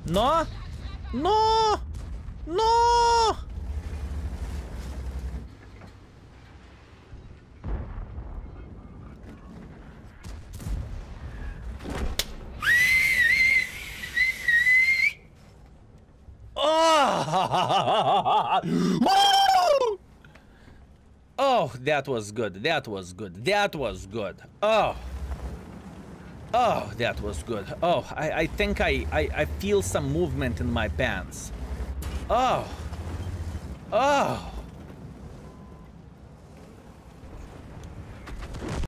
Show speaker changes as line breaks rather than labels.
No! No! No! Oh! Oh, that was good. That was good. That was good. Oh. Oh, that was good. Oh, I think I feel some movement in my pants. Oh. Oh.